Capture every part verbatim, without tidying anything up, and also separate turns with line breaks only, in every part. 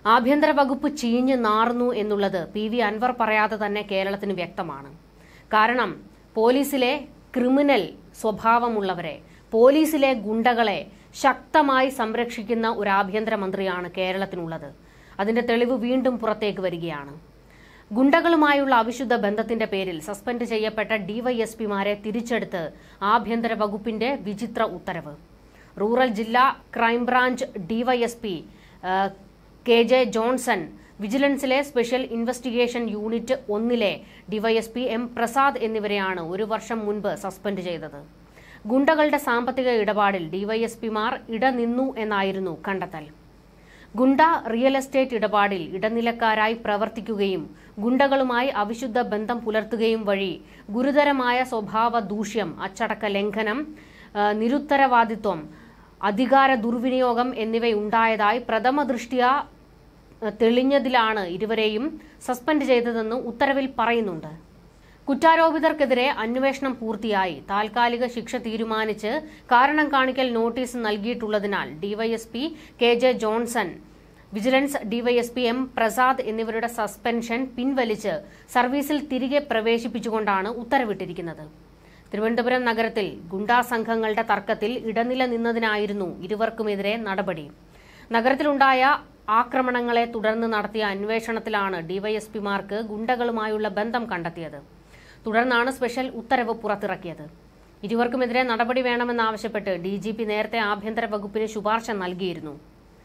ആഭ്യന്തര വകുപ്പ് ചീഞ്ഞു നാറുന്നു എന്നുള്ളത് പി വി അൻവർ പറയാതെ തന്നെ കേരളത്തിന് വ്യക്തമാണ്. കാരണം പോലീസിലെ ക്രിമിനൽ സ്വഭാവമുള്ളവരെ, പോലീസിലെ ഗുണ്ടകളെ ശക്തമായി സംരക്ഷിക്കുന്ന ഒരു ആഭ്യന്തരമന്ത്രിയാണ് കേരളത്തിനുള്ളത്. അതിന്റെ തെളിവ് വീണ്ടും പുറത്തേക്ക് വരികയാണ്. ഗുണ്ടകളുമായുള്ള അവിശുദ്ധ ബന്ധത്തിന്റെ പേരിൽ സസ്പെൻഡ് ചെയ്യപ്പെട്ട ഡിവൈഎസ്പിമാരെ തിരിച്ചെടുത്ത് ആഭ്യന്തര വകുപ്പിന്റെ വിചിത്ര ഉത്തരവ്. റൂറൽ ജില്ലാ crime branch DYSP K J Johnson, വിജിലൻസിലെ സ്പെഷ്യൽ ഇൻവെസ്റ്റിഗേഷൻ യൂണിറ്റ് ഒന്നിലെ ഡിവൈഎസ്പി എം പ്രസാദ് എന്നിവരെയാണ് ഒരു വർഷം മുൻപ് സസ്പെൻഡ് ചെയ്തത്. ഗുണ്ടകളുടെ സാമ്പത്തിക ഇടപാടിൽ ഡിവൈഎസ്പിമാർ ഇടനിന്നു എന്നായിരുന്നു കണ്ടെത്തൽ. ഗുണ്ട റിയൽ എസ്റ്റേറ്റ് ഇടപാടിൽ ഇടനിലക്കാരായി പ്രവർത്തിക്കുകയും ഗുണ്ടകളുമായി അവിശുദ്ധ ബന്ധം പുലർത്തുകയും വഴി ഗുരുതരമായ സ്വഭാവ ദൂഷ്യം, അച്ചടക്ക ലംഘനം, നിരുത്തരവാദിത്വം, അധികാര ദുർവിനിയോഗം എന്നിവയുണ്ടായതായി പ്രഥമ ദൃഷ്ട്യാ തെളിഞ്ഞതിലാണ് ഇരുവരെയും സസ്പെൻഡ് ചെയ്തതെന്ന് ഉത്തരവിൽ പറയുന്നുണ്ട്. കുറ്റാരോപിതർക്കെതിരെ അന്വേഷണം പൂർത്തിയായി താൽക്കാലിക ശിക്ഷ തീരുമാനിച്ച് കാരണം കാണിക്കൽ നോട്ടീസ് നൽകിയിട്ടുള്ളതിനാൽ DYSP K J Johnson, vigilance DYSP M Prasad എന്നിവരുടെ സസ്പെൻഷൻ പിൻവലിച്ച് സർവീസിൽ തിരികെ പ്രവേശിപ്പിച്ചുകൊണ്ടാണ് ഉത്തരവിട്ടിരിക്കുന്നത്. തിരുവനന്തപുരം നഗരത്തിൽ ഗുണ്ടാ സംഘങ്ങളുടെ തർക്കത്തിൽ ഇടനില നിന്നതിനായിരുന്നു ഇരുവർക്കുമെതിരെ നടപടി. നഗരത്തിലുണ്ടായ ആക്രമണങ്ങളെ തുടർന്ന് നടത്തിയ അന്വേഷണത്തിലാണ് ഡിവൈഎസ്പിമാർക്ക് ഗുണ്ടകളുമായുള്ള ബന്ധം കണ്ടെത്തിയത്. തുടർന്നാണ് സ്പെഷ്യൽ ഉത്തരവ് പുറത്തിറക്കിയത്. ഇരുവർക്കുമെതിരെ നടപടി വേണമെന്നാവശ്യപ്പെട്ട് ഡി ജി പി നേരത്തെ ആഭ്യന്തര വകുപ്പിന് ശുപാർശ നൽകിയിരുന്നു.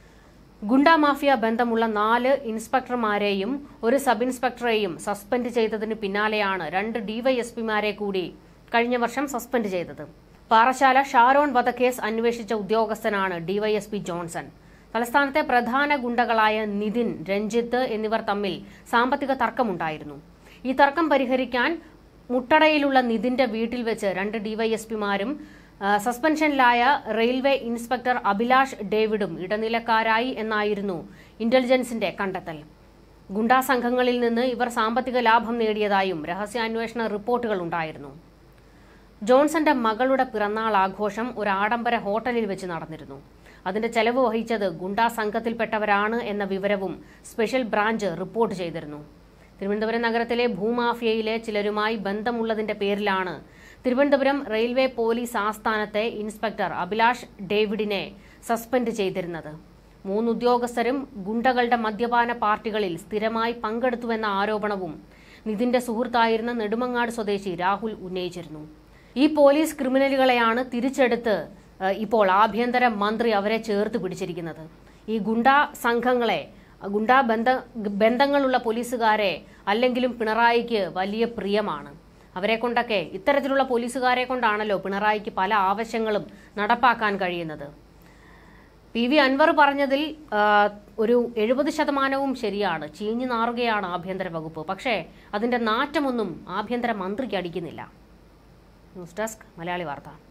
ഗുണ്ടാ മാഫിയ ബന്ധമുള്ള നാല് ഇൻസ്പെക്ടർമാരെയും ഒരു സബ് ഇൻസ്പെക്ടറെയും സസ്പെൻഡ് ചെയ്തതിന് പിന്നാലെയാണ് രണ്ട് ഡിവൈഎസ്പിമാരെ കൂടി കഴിഞ്ഞ വർഷം സസ്പെൻഡ് ചെയ്തത്. പാറശാല ഷാരോൺ വധക്കേസ് അന്വേഷിച്ച ഉദ്യോഗസ്ഥനാണ് ഡിവൈഎസ്പി ജോൺസൺ. തലസ്ഥാനത്തെ പ്രധാന ഗുണ്ടകളായ നിതിൻ, രഞ്ജിത്ത് എന്നിവർ തമ്മിൽ സാമ്പത്തിക തർക്കമുണ്ടായിരുന്നു. ഈ തർക്കം പരിഹരിക്കാൻ മുട്ടടയിലുള്ള നിതിന്റെ വീട്ടിൽ വെച്ച് രണ്ട് ഡിവൈഎസ്പിമാരും സസ്പെൻഷനിലായ റെയിൽവേ ഇൻസ്പെക്ടർ അഭിലാഷ് ഡേവിഡും ഇടനിലക്കാരായി എന്നായിരുന്നു ഇന്റലിജൻസിന്റെ കണ്ടെത്തൽ. ഗുണ്ടാ സംഘങ്ങളിൽ നിന്ന് ഇവർ സാമ്പത്തിക ലാഭം നേടിയതായും രഹസ്യാന്വേഷണ റിപ്പോർട്ടുകൾ ഉണ്ടായിരുന്നു. ജോൺസന്റെ മകളുടെ പിറന്നാൾ ആഘോഷം ഒരു ആഡംബര ഹോട്ടലിൽ വെച്ച് നടന്നിരുന്നു. അതിന്റെ ചെലവ് വഹിച്ചത് ഗുണ്ടാ സംഘത്തിൽപ്പെട്ടവരാണ് എന്ന വിവരവും സ്പെഷ്യൽ ബ്രാഞ്ച് റിപ്പോർട്ട് ചെയ്തിരുന്നു. തിരുവനന്തപുരം നഗരത്തിലെ ഭൂമാഫിയയിലെ ചിലരുമായി ബന്ധമുള്ളതിന്റെ പേരിലാണ് തിരുവനന്തപുരം റെയിൽവേ പോലീസ് ആസ്ഥാനത്തെ ഇൻസ്പെക്ടർ അഭിലാഷ് ഡേവിഡിനെ സസ്പെൻഡ് ചെയ്തിരുന്നത്. മൂന്ന് ഉദ്യോഗസ്ഥരും ഗുണ്ടകളുടെ മദ്യപാന പാർട്ടികളിൽ സ്ഥിരമായി പങ്കെടുത്തുവെന്ന ആരോപണവും നിതിന്റെ സുഹൃത്തായിരുന്ന നെടുമങ്ങാട് സ്വദേശി രാഹുൽ ഉന്നയിച്ചിരുന്നു. ഈ പോലീസ് ക്രിമിനലുകളെയാണ് തിരിച്ചെടുത്ത് ഇപ്പോൾ ആഭ്യന്തര മന്ത്രി അവരെ ചേർത്ത് പിടിച്ചിരിക്കുന്നത്. ഈ ഗുണ്ടാ സംഘങ്ങളെ, ഗുണ്ടാ ബന്ധ ബന്ധങ്ങളുള്ള പോലീസുകാരെ അല്ലെങ്കിലും പിണറായിക്ക് വലിയ പ്രിയമാണ്. അവരെ കൊണ്ടൊക്കെ, ഇത്തരത്തിലുള്ള പോലീസുകാരെ കൊണ്ടാണല്ലോ പിണറായിക്ക് പല ആവശ്യങ്ങളും നടപ്പാക്കാൻ കഴിയുന്നത്. പി വി അൻവർ പറഞ്ഞതിൽ ഒരു എഴുപത് ശതമാനവും ശരിയാണ്. ചീഞ്ഞു നാറുകയാണ് ആഭ്യന്തര വകുപ്പ്. പക്ഷേ അതിന്റെ നാറ്റമൊന്നും ആഭ്യന്തര മന്ത്രിക്ക് അടിക്കുന്നില്ല. ന്യൂസ് ഡെസ്ക് മലയാളി വാർത്ത.